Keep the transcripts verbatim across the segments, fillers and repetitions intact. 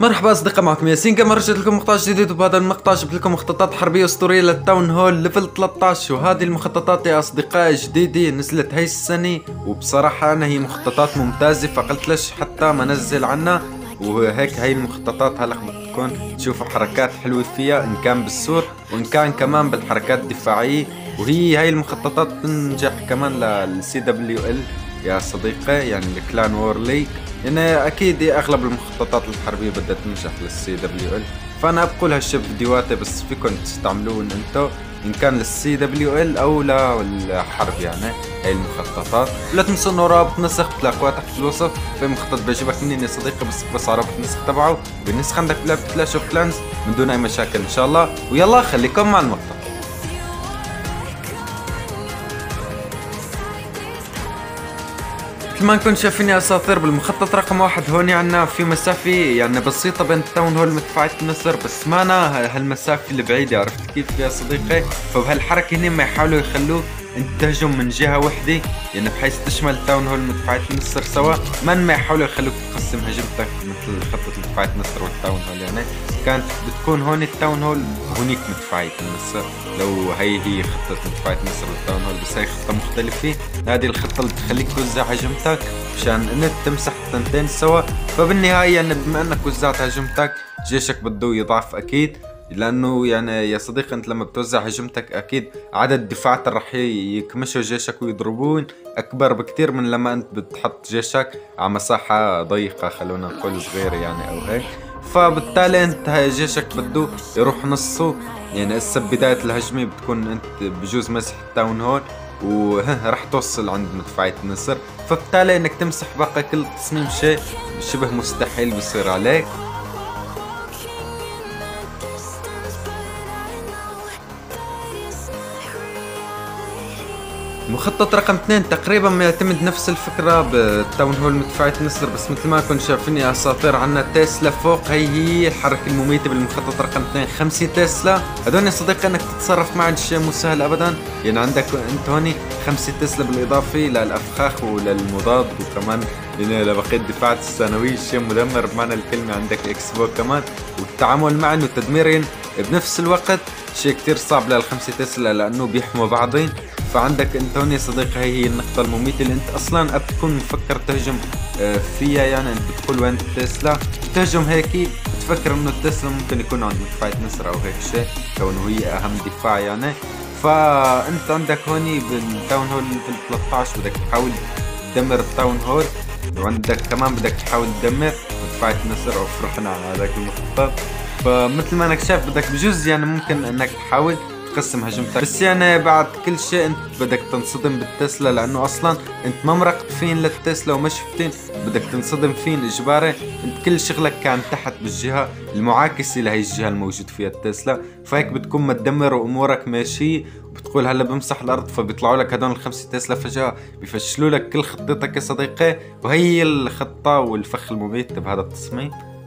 مرحبا اصدقاء، معكم ياسين. كما رجعت لكم مقطع جديد، وبهذا المقطع جبت لكم مخططات حربيه اسطوريه للتاون هول ليفل ثلاثة عشر. وهذه المخططات يا اصدقاء جديده نزلت هاي السنه، وبصراحه انا هي مخططات ممتازه، فقلت ليش حتى ما نزل عنها. وهيك هاي المخططات هلا بدكم تشوفوا حركات حلوه فيها، ان كان بالسور وان كان كمان بالحركات الدفاعيه. وهي هاي المخططات تنجح كمان للسي دبليو ال يا صديقي، يعني الكلان وور ليج. يعني اكيد اغلب المخططات الحربيه بدها تنجح للسي دبليو ال، فانا بقول هالشي بفيديوهاتي، بس فيكم تستعملون انتو ان كان للسي دبليو ال او للحرب. يعني هاي المخططات لا تنسوا انه رابط نسخ بتلاقوها تحت الوصف. في مخطط بيعجبك مني يا صديقي، بس بس على رابط النسخ تبعه بالنسخه عندك بلعبه كلاش اوف كلانز من دون اي مشاكل ان شاء الله. ويلا خليكم مع المقطع. مثل ما نكون شايفين يا اساطير، بالمخطط رقم واحد هون عنا في مسافة يعني بسيطة بين التاون هول ومدفعية النسر، بس مانا هالمسافة البعيدة، عرفت كيف يا صديقي؟ فبهالحركة هنا ما يحاولوا يخلوه انت تهجم من جهة وحدة، يعني بحيث تشمل التاون هول ومدفعية النسر سوا، من ما يحاولوا يخلوك تقسم هجمتك مثل خطة مدفعية النسر والتاون هول. يعني كانت بتكون هون التاون هول وهونيك مدفعية النسر، لو هي هي خطة مدفعية النسر والتاون هول، بس هي خطة مختلفة. هذه الخطة اللي بتخليك توزع هجمتك مشان انك تمسح التنتين سوا. فبالنهاية يعني بما انك وزعت هجمتك، جيشك بده يضعف اكيد، لانه يعني يا صديقي انت لما بتوزع هجمتك اكيد عدد الدفاعات رح يكمشوا جيشك ويضربون اكبر بكتير من لما انت بتحط جيشك على مساحة ضيقة، خلونا نقول صغيرة يعني او هيك. فبالتالي انت جيشك بده يروح نصه، يعني هسه بداية الهجمة بتكون انت بجوز مسح التاون هول ورح توصل عند مدفعية النسر، فبالتالي انك تمسح باقي كل تصميم شيء شبه مستحيل بصير عليك. مخطط رقم اثنين تقريبا يعتمد نفس الفكرة بالتاون هول مدفعية النسر، بس مثل ما كنتم شايفين يا اساطير عنا تسلا فوق. هي هي الحركة المميتة بالمخطط رقم اثنين، خمسة تسلا. هدول يا صديقي انك تتصرف معهم شيء مو سهل ابدا، يعني عندك انت هوني خمسة تسلا بالاضافة للافخاخ وللمضاد، وكمان يعني لبقية الدفاعات الثانوية شيء مدمر بمعنى الكلمة. عندك اكسبو كمان، والتعامل معهم وتدميرهم بنفس الوقت شيء كتير صعب للخمسة تسلا لانه بيحموا بعضين. فعندك انت هون يا صديقي هي هي النقطة المميتة اللي انت اصلا بتكون مفكر تهجم فيها. يعني انت بتقول وين التسلا تهجم هيك، بتفكر انه التسلا ممكن يكون عند مدفعية نسر او هيك شيء، كونه هي اهم دفاع يعني. فانت عندك هوني بالتاون هول ليفل ثلاثة عشر بدك تحاول تدمر التاون هول، وعندك كمان بدك تحاول تدمر مدفعية نسر. او فرحنا على هذاك المخطط. فمثل ما انك شايف بدك بجوز يعني ممكن انك تحاول تقسم هجمتك، بس يعني بعد كل شيء انت بدك تنصدم بالتسلا، لانه اصلا انت ما مرقت فين للتسلا وما شفتين، بدك تنصدم فين اجباري. انت كل شغلك كان تحت بالجهه المعاكسه لهي الجهه الموجود فيها التسلا، فهيك بتكون متدمر وامورك ماشيه، وبتقول هلا بمسح الارض، فبيطلعوا لك هدول الخمسه تسلا فجاه بيفشلوا لك كل خطتك يا صديقي. وهي الخطه والفخ المميت بهذا التصميم.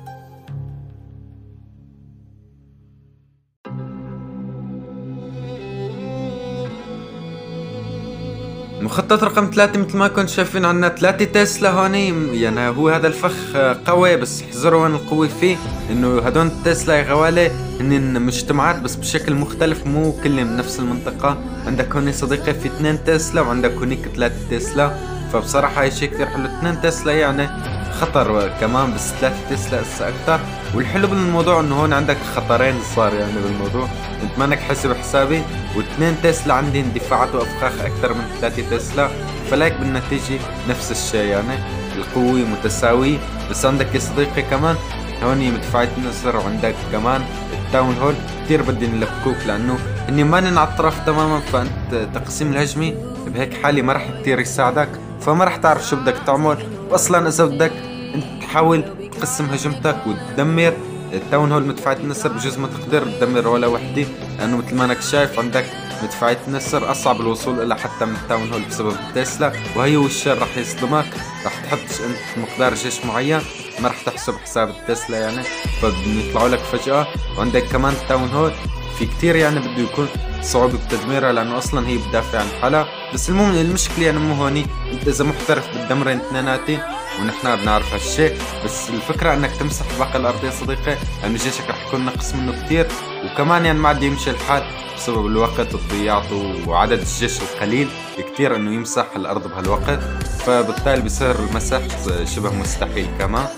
مخطط رقم ثلاثة مثل ما كنتم شايفين عنا ثلاثة تسلا هوني، يعني هو هذا الفخ قوي، بس احذروا وين القوي فيه، انه هدول التسلا يا غوالي هن مجتمعات بس بشكل مختلف، مو كلهم بنفس المنطقة. عندك هوني صديقي في اثنين تسلا، وعندك هونيك ثلاثة تسلا. فبصراحة هاي شيء كثير حلو، اثنين تسلا يعني خطر كمان، بس ثلاثة تسلا هسه اكثر. والحلو بالموضوع انه هون عندك خطرين صار يعني بالموضوع، انت مانك حاسب حسابي. واثنين تسلا عندهم دفاعات وافخاخ اكثر من ثلاثة تسلا، فلايك بالنتيجة نفس الشيء، يعني القوة متساوية. بس عندك يا صديقي كمان هون مدفعية النسر، وعندك كمان التاون هول كثير بدهم يلبكوك، لانه هني ما على الطرف تماما. فانت تقسيم الهجمة بهيك حالة ما راح كثير يساعدك، فما راح تعرف شو بدك تعمل. واصلا اذا بدك انت تحاول تقسم هجمتك وتدمر التاون هول مدفعية النسر، بجوز ما تقدر تدمر ولا وحدة، لانه مثل ما انك شايف عندك مدفعية النسر اصعب الوصول الى حتى من التاون هول بسبب التسلا. وهي والشر راح يصدمك، راح تحط انت مقدار جيش معين، ما راح تحسب حساب التسلا يعني. فبيطلعوا لك فجأة. وعندك كمان تاون هول في كتير يعني بده يكون صعوبة بتدميرها لأنه أصلا هي بتدافع عن حالها. بس المهم المشكلة يعني مو هوني، أنت إذا محترف بتدمرين اثنيناتي ونحن بنعرف هالشيء، بس الفكرة انك تمسح باقي الارض يا صديقي لانه جيشك رح يكون نقص منه كتير، وكمان يعني ما عاد يمشي الحال بسبب الوقت الضياع وعدد الجيش القليل كتير انه يمسح الارض بهالوقت، فبالتالي بصير المسح شبه مستحيل كمان.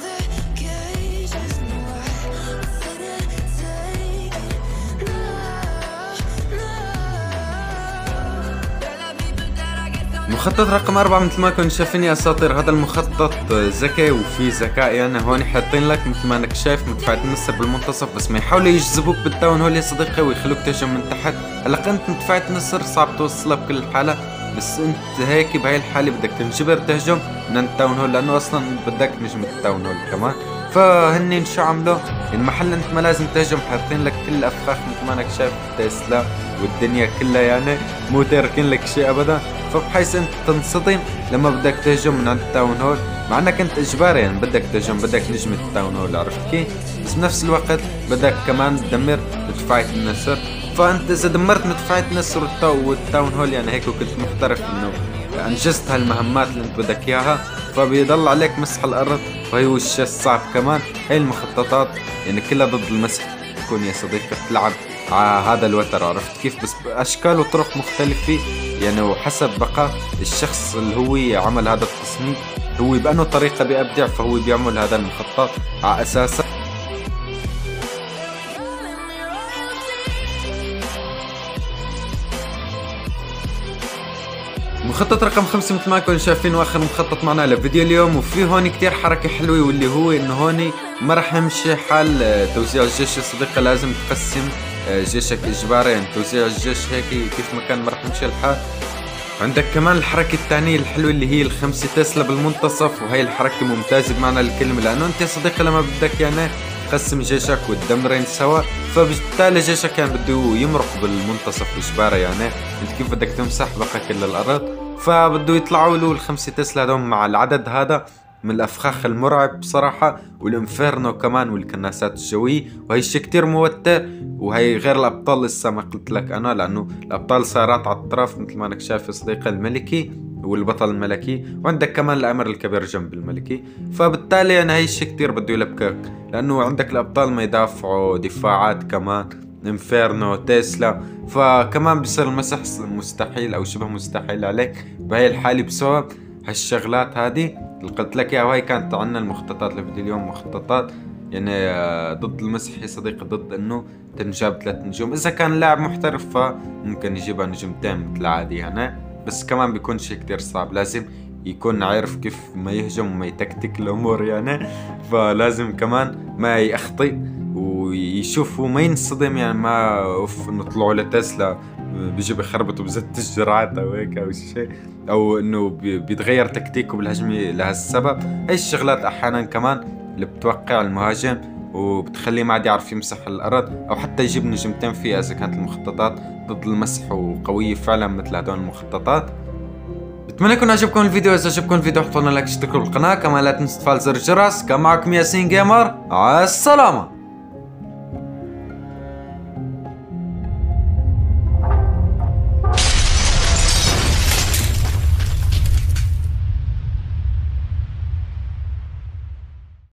مخطط رقم أربعة مثل ما كنتم شايفين يا أساطير، هذا المخطط ذكي وفي ذكاء. يعني هون حاطين لك مثل ما انك شايف مدفعية النسر بالمنتصف، بس ما يحاولوا يجذبوك بالتاون هول يا صديقي ويخلوك تهجم من تحت. هلا انت مدفعية النسر صعب توصلها بكل الحالة، بس انت هيك بهاي الحالة بدك تنجبر تهجم من التاون هول لأنه أصلا بدك نجم التاون هول كمان. فهني شو عملوا؟ المحل انت ما لازم تهجم، حاطين لك كل الافخاخ مثل ما انك شايف تسلا والدنيا كلها، يعني مو تاركين لك شيء ابدا، فبحيث انت تنصدم لما بدك تهجم من عند التاون هول، مع انك انت اجباري يعني بدك تهجم، بدك نجم التاون هول، عرفت كيف؟ بس بنفس الوقت بدك كمان تدمر مدفعية النسر. فانت اذا دمرت مدفعية النسر والتاون هول يعني هيك وكنت محترف انه انجزت هالمهمات اللي انت بدك اياها، فبيضل عليك مسح الارض، وهي الشيء الصعب كمان. هاي المخططات يعني كلها ضد المسح تكون يا صديقي تلعب على هذا الوتر، عرفت كيف؟ بس باشكال وطرق مختلفة يعني، وحسب بقى الشخص اللي هو عمل هذا التصميم هو بأنه طريقة بيبدع، فهو بيعمل هذا المخطط على اساسه. مخطط رقم خمسة مثل ما كنتم شايفين واخر مخطط معنا لفيديو اليوم، وفي هون كتير حركة حلوة، واللي هو انه هون ما راح يمشي حال توزيع الجيش يا صديقي، لازم تقسم جيشك اجباري، يعني توزيع الجيش هيك كيف ما كان ما راح يمشي الحال. عندك كمان الحركة الثانية الحلوة اللي هي الخمسة تسلا بالمنتصف، وهي الحركة ممتازة بمعنى الكلمة، لانه انت يا صديقي لما بدك يعني تقسم جيشك وتدمرين سوا، فبالتالي جيشك يعني بده يمرق بالمنتصف اجباري، يعني انت كيف بدك تمسح بقى كل الارض، فبده يطلعوا له الخمسة تسلا هذول مع العدد هذا من الافخاخ المرعب بصراحة، والانفيرنو كمان والكناسات الجوية، وهي الشيء كتير موتر. وهي غير الابطال لسه ما قلت لك انا، لانه الابطال صارت على الطرف مثل ما انك شايف يا صديقي، الملكي والبطل الملكي، وعندك كمان الامر الكبير جنب الملكي، فبالتالي يعني هي الشيء كتير بده يلبكك، لانه عندك الابطال ما يدافعوا دفاعات كمان، انفيرنو تسلا، فكمان بصير المسح مستحيل او شبه مستحيل عليك بهي الحالة بسبب هالشغلات هذه اللي قلت لك اياها. وهي كانت عنا المخططات لفيديو اليوم، مخططات يعني ضد المسح يا صديقي، ضد انه تنجاب ثلاث نجوم. اذا كان لاعب محترف فممكن يجيبها نجمتين مثل عادي يعني، بس كمان بيكون شيء كتير صعب، لازم يكون عارف كيف ما يهجم وما يتكتك الامور يعني، فلازم كمان ما يخطئ ويشوف وما ينصدم، يعني ما اوف انه طلعوا لتسلا بيجي بخربطوا بزت الجرعات او هيك او شيء، او انه بيتغير تكتيكه بالهجمه لهالسبب. هاي الشغلات احيانا كمان اللي بتوقع المهاجم وبتخليه ما عاد يعرف يمسح الارض، او حتى يجيب نجمتين فيها اذا كانت المخططات ضد المسح وقويه فعلا مثل هدول المخططات. بتمنى يكون عجبكم الفيديو، اذا عجبكم الفيديو احطوا لنا لايك، اشتركوا بالقناه، كمان لا تنسوا تفعلوا زر الجرس. كان معكم ياسين جيمر، على السلامه.